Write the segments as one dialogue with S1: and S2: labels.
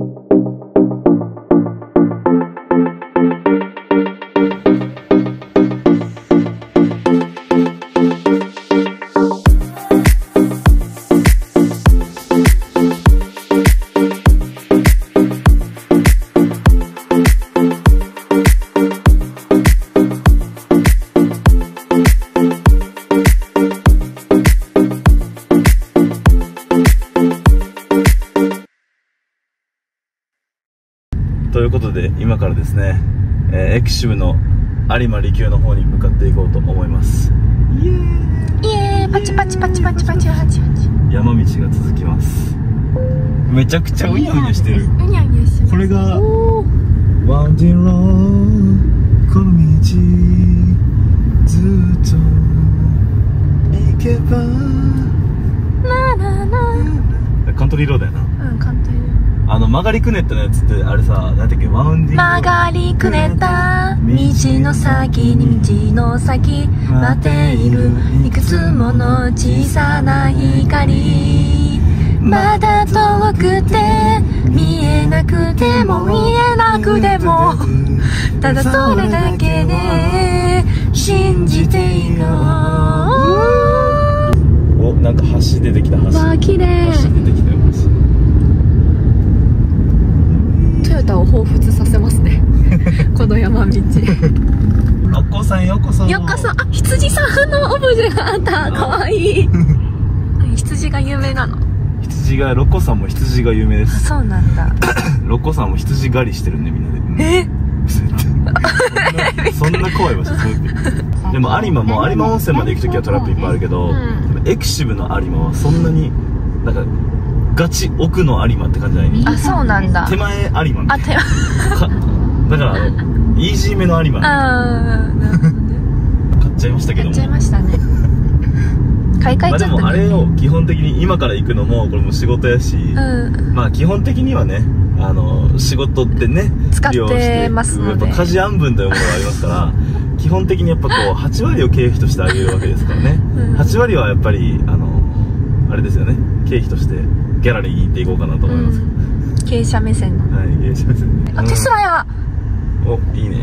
S1: ということで今からですね、エキシブの有馬離宮の方に向かっていこうと思います。イエーイ、
S2: イエーイ、パチパチパチパチパチパチパチ。
S1: 山道が続きます。めちゃくちゃうにゃうにゃしてる。
S2: うにゃうにゃしてます。
S1: これがワンディロー、この道ずっと行けば
S2: ななな。
S1: カントリーロードやな。
S2: うん、カントリー。
S1: 曲がりくねったのやつってあれさ、なんだっけ、ワウンディング
S2: 曲がりくねった道の先に道の先待っているいくつもの小さな光、まだ遠くて見えなくても見えなくてもただそれだけで信じていよう。
S1: お、なんか橋出てきた。橋、
S2: わあ、綺麗。
S1: 橋出てきたよ。
S2: トヨタを彷彿させますねこの山道。
S1: 六甲さんようこそ。
S2: ようこそ。あ、羊さんのオブジェがあった。かわいい。羊が有名なの。
S1: 羊が、六甲さんも羊が有名です。
S2: そうなんだ。
S1: 六甲さんも羊狩りしてるね、みんなで。そんな怖い場所そうって。でも有馬も有馬温泉まで行くときはトラップいっぱいあるけど、エクシブの有馬はそんなになんかガチ奥の有馬って感じじゃないね。
S2: あ、そうなんだ。
S1: 手前有馬。
S2: あ、手前。
S1: だからイージーめの有馬。
S2: ああ、なるほどね。
S1: 買っちゃいましたけども。
S2: 買っちゃいましたね。買い替えちゃったね。
S1: まあでもあれを基本的に今から行くのもこれも仕事やし、まあ基本的にはね、仕事ってね
S2: 使ってますので、
S1: やっぱ家事案分というものがありますから基本的にやっぱこう8割を経費としてあげるわけですからね、8割はやっぱりあれですよね、経費としてギャラリーに行っていこうかなと思います、
S2: 経営者目線の。
S1: はい、経営者目線で。
S2: あ、テスラや。
S1: お、いいね。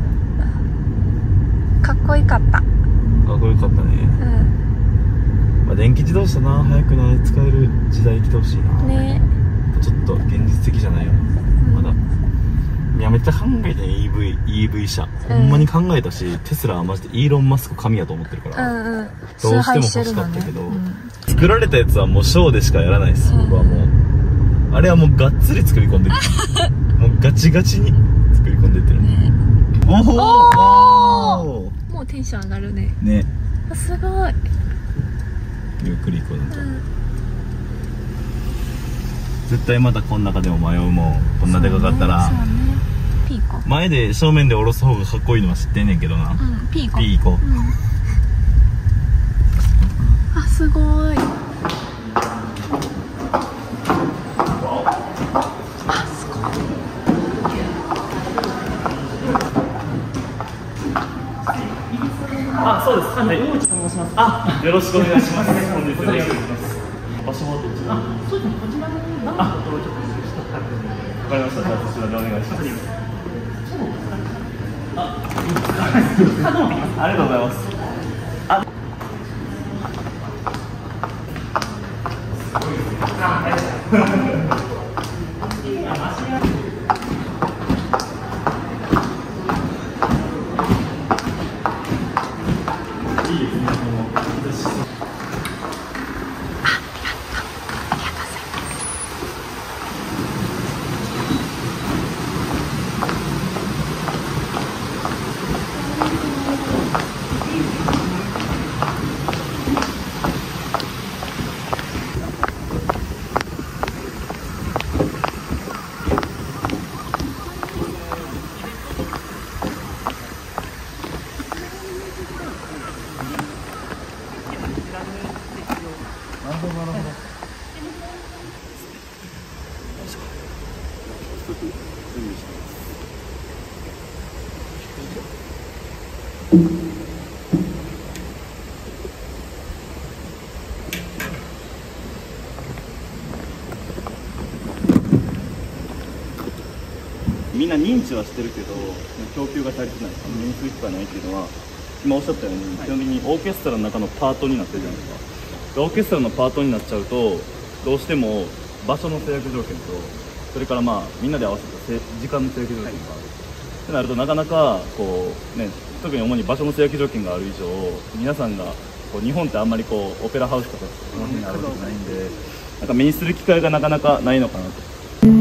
S2: かっこよかった。
S1: かっこよかったね。まあ電気自動車な、早くな使える時代来てほしいな。
S2: ね。
S1: ちょっと現実的じゃないよな、まだ。いや、めっちゃ考えてね、EV 車。ほんまに考えたし、テスラはマジでイーロン・マスク神やと思ってるから、どうしても欲しかったけど、作られたやつはもうショーでしかやらないです、僕はもう。あれはもうがっつり作り込んでる。もうガチガチに作り込んでってる。おお、
S2: もうテンション上がるね。
S1: ね。
S2: すごい。
S1: ゆっくり行こうなんと。絶対またこの中でも迷うもん、こんなでかかったら。
S2: ピーコ。
S1: 前で正面で下ろす方がかっこいいのは知ってんねんけどな。
S2: ピーコ。
S1: ピーコ。
S2: あ、すごい。
S1: あ、そうです。はい。大内と申します。あ、よろしくお願いします。本日よろしくお願いします。場所はどちら？あ、そうですね。こちらの中のところちょっと失礼して。わかりました。じゃあそちらでお願いします。ありがとうございます。 みんな認知はしてるけど供給が足りてない、目にする機会ないっていうのは今おっしゃったように、基本的にオーケストラの中のパートになってるじゃないですか。オーケストラのパートになっちゃうとどうしても場所の制約条件と、それからまあみんなで合わせた時間の制約条件がある、ってなるとなかなかこうね、特に主に場所の制約条件がある以上、皆さんがこう日本ってあんまりこうオペラハウスとかその辺にあるわけじゃないんで、なんか目にする機会がなかなかないのかなと。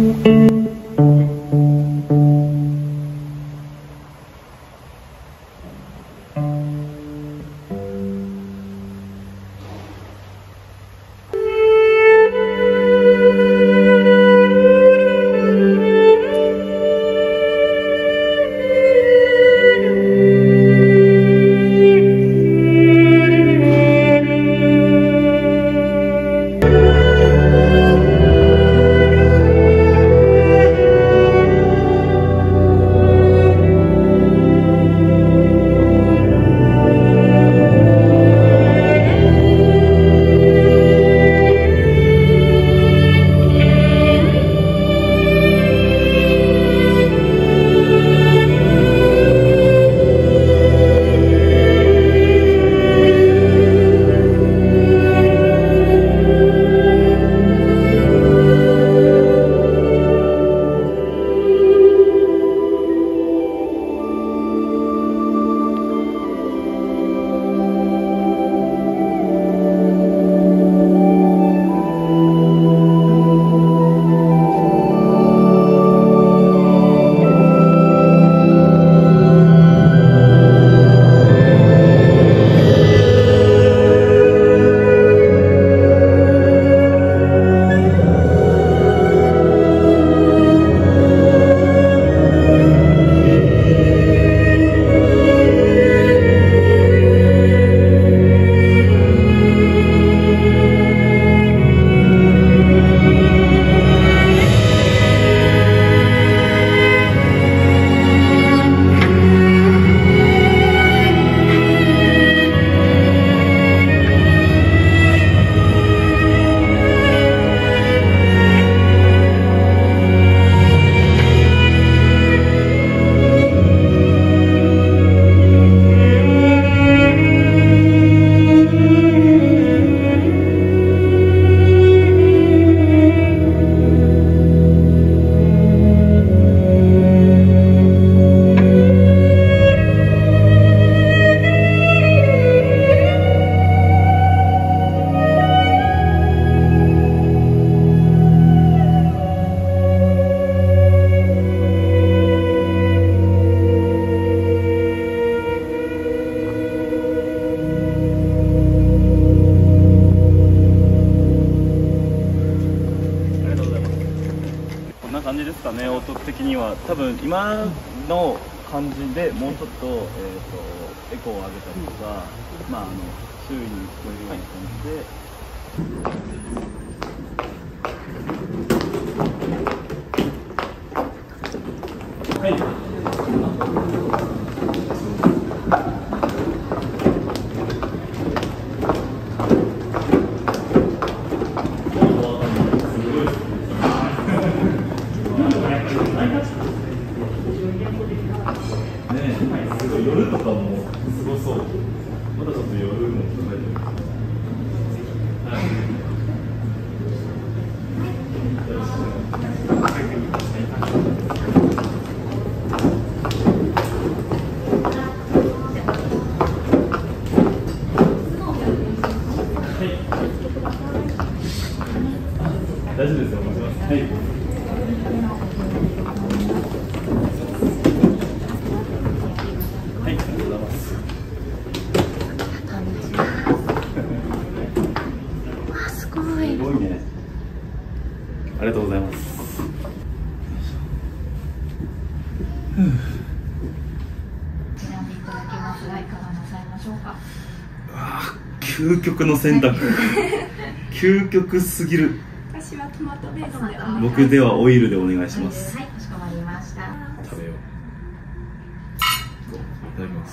S1: 感じですかね、音的には。多分今の感じでもうちょっと、エコーを上げたりとか、まあ、周囲に聞こえるような感じで。はい。夜とかもすごそう。まだちょっと夜も考えてる。大丈夫ですよ、持ちます。はい。ありがとうございます。
S2: 選んでいただけますが、いかがなさいましょうか。
S1: 究極の選択。究極すぎる。
S2: 私はトマトベースで。
S1: 僕ではオイルでお願いします。
S2: はい、かしこまりました。
S1: 食べよう。いただきます。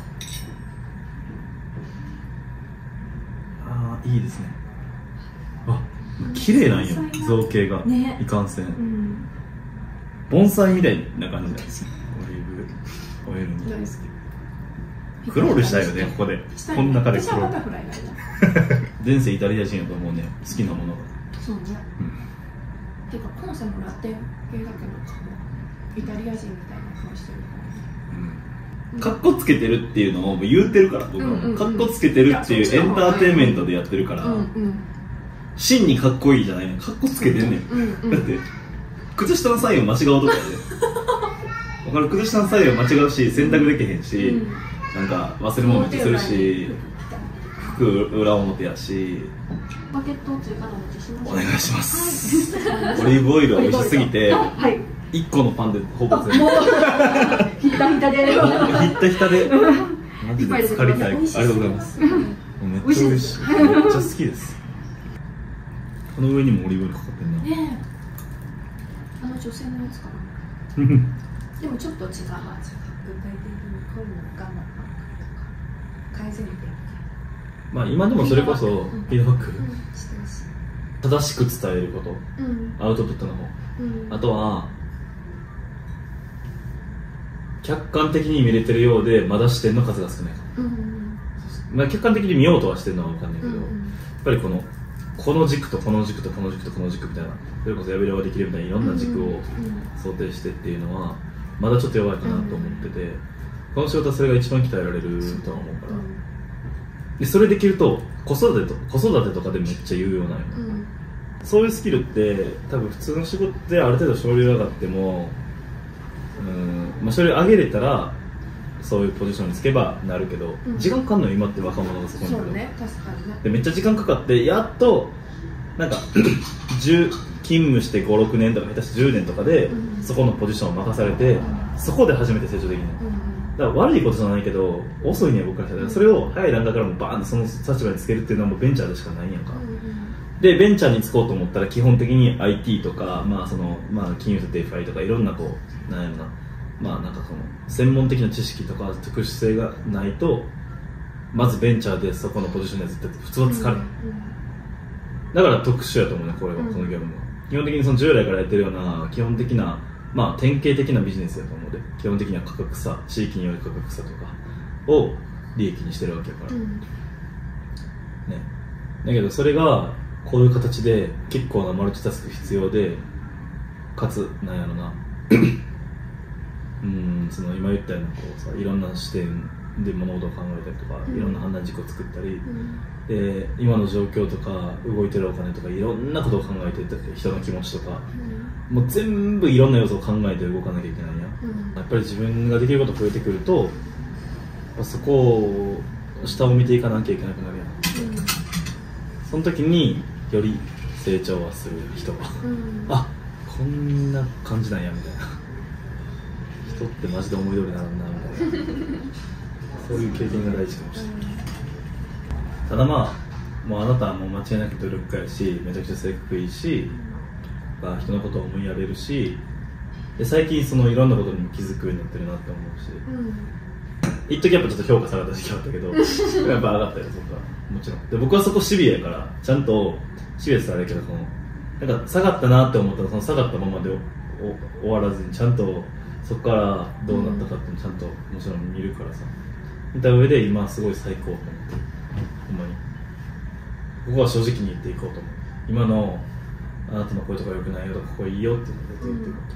S1: ああ、いいですね。あ、綺麗なんよ、造形が、ね、いかんせん。 盆栽みたいな感じなんですよ。オリーブオイルに
S2: 大好き。
S1: クロールしたいよね、ここで。この中でクロール。
S2: 私はバタフライがいいな。
S1: 前世イタリア人やと思うね、好きなものが。
S2: そうね。てか今世もラテン系だけどイタリア人みたいな顔してる
S1: かっこつけてるっていうのを言うてるから、僕はかっこつけてるっていうエンターテインメントでやってるから、真にかっこいいじゃないね、かっこつけてんねん。だって靴下のサインを間違うとかやで分かる。靴下のサインを間違うし、洗濯できへんし、なんか忘れ物めっちゃするし、服裏表やし。
S2: バケット追加のお持ちします。
S1: お願いします。オリーブオイルは美味しすぎて、1個のパンでほぼ全部
S2: ひったひたで
S1: ひったひたでマジで疲れたい。ありがとうございます。めっちゃ美味しい。めっちゃ好きです。この上にもオリーブオイルかかってんな。
S2: ねえ、あの女性のやつかな。でもちょっと違う。具体的にこういうの我慢とか改善点。
S1: まあ今でもそれこそフィードバック、正しく伝えること、アウトプットの方、あとは客観的に見れてるようでまだ視点の数が少ないか、まあ客観的に見ようとはしてるのは分かんないけど、やっぱりこの軸とこの軸とこの軸とこの軸みたいな、それこそやべればできるみたいないろんな軸を想定してっていうのはまだちょっと弱いかなと思ってて、この仕事はそれが一番鍛えられるとは思うから、でそれできると子育てとかでめっちゃ有用なんよ、そういうスキルって多分普通の仕事である程度昇竜上がっても、まあ、それ上げれたらそういうポジションにつけばなるけど、時間かかんのよ今って若者がそこに来る。そうね、確かにね。でめっちゃ時間かかってやっとなんか勤務して5、6年とか下手して10年とかでそこのポジションを任されて、そこで初めて成長できる、だから悪いことじゃないけど遅いね僕らしたら、それを早い段階からもバーンとその立場につけるっていうのはもうベンチャーでしかないんやんか、でベンチャーに就こうと思ったら基本的に IT とか、金融とデファイとかいろんななんやろな、なんか専門的な知識とか特殊性がないとまずベンチャーでそこのポジションには絶対普通は疲れる、だから特殊やと思うねこれは、この業務は基本的にその従来からやってるような基本的な典型的なビジネスやと思うで、基本的には価格差、地域による価格差とかを利益にしてるわけやから、ね。だけどそれがこういう形で結構なマルチタスク必要で、かつなんやろなその今言ったようないろんな視点で物事を考えたりとか、いろんな判断軸を作ったり、で今の状況とか動いてるお金とかいろんなことを考えて人の気持ちとか、もう全部いろんな要素を考えて動かなきゃいけないんや、やっぱり自分ができること増えてくるとそこを下を見ていかなきゃいけなくなるやん、その時により成長はする人は、あ、こんな感じなんやみたいな、人ってマジで思い通りになるんだみたいなそういう経験が大事かもしれない、ただもうあなたはもう間違いなく努力家やし、めちゃくちゃ性格いいし、人のことを思いやれるし、で最近そのいろんなことにも気づくようになってるなって思うし、一時やっぱちょっと評価下がった時期あったけどやっぱ上がったよそこはもちろん。で僕はそこシビアやからちゃんとシビアってあれやけどなんか下がったなって思ったらその下がったままで終わらずにちゃんとそこからどうなったかっていうのちゃんともちろん見るからさ、見た上で今すごい最高と思って、ほんまにここは正直に言っていこうと思う。今のあなたのこういうところ良くないよとかここいいよって言っていこ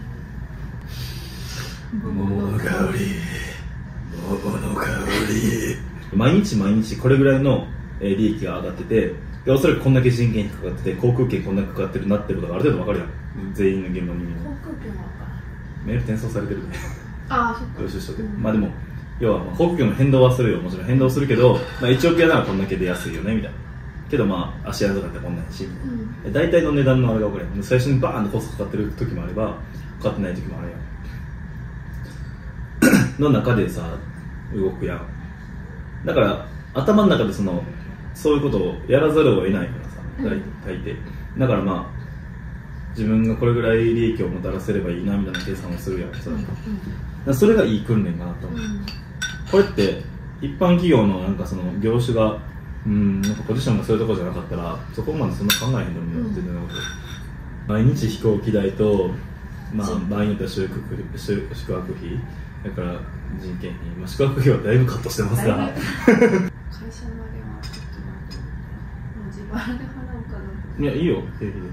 S1: うと、桃の香り桃の香り、毎日これぐらいの利益が上がってて、でおそらくこんだけ人件費かかってて航空券こんだけかかってるなってることがある程度分かるやん、全員の現場にみんな航空券は分かる、メール転送されてるねああそっか、よしで、でも要は航空券の変動はするよ、もちろん変動するけど、エチオピアならこんだけで安いよねみたいな、けど芦屋とかってこんなんやし、大体の値段のあれが分かるやん、最初にバーンとコストかかってる時もあればかかってない時もあるやんの中でさ動くやん、だから頭の中でそういうことをやらざるを得ないからさ、大抵だから自分がこれぐらい利益をもたらせればいいなみたいな計算をするやん、それがいい訓練かなと思う、これって一般企業のなんかその業種がなんかポジションがそういうところじゃなかったらそこまでそんな考えへんのになって、毎日飛行機代とまあ場合によっては宿泊費だから人件費、まあ、宿泊費はだいぶカットしてますが会社まではちょっと待って、もう自腹で払うかな。いやいいよ経費で、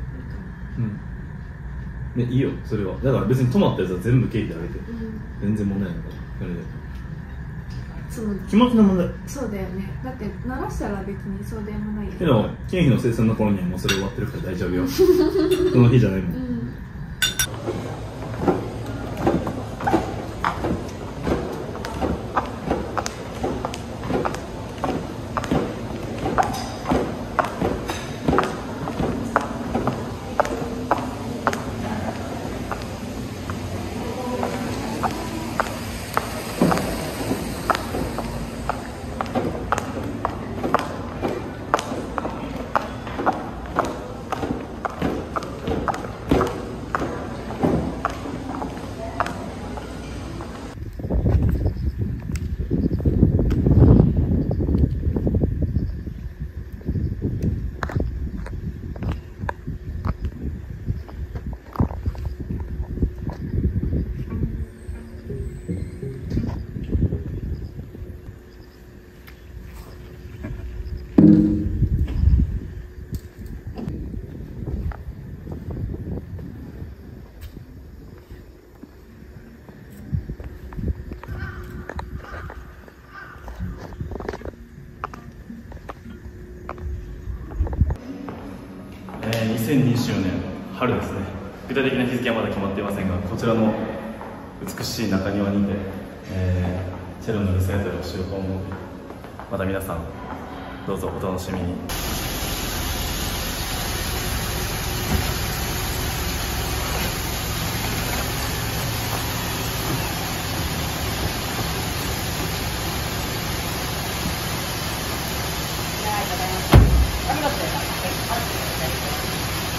S1: ね、いいよそれは。だから別に泊まったやつは全部経費であげて、全然問題ないからそれで。気持ちの問題。そうだよね。だって鳴らしたら別にそうでもないけど、経費の生産の頃にはもうそれ終わってるから大丈夫よ。その日じゃないもん。2020年春ですね。具体的な日付はまだ決まっていませんが、こちらの美しい中庭にて、チェロのリサイタルをしようと思うので、また皆さんどうぞお楽しみに。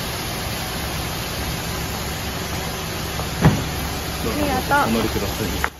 S1: お乗りください。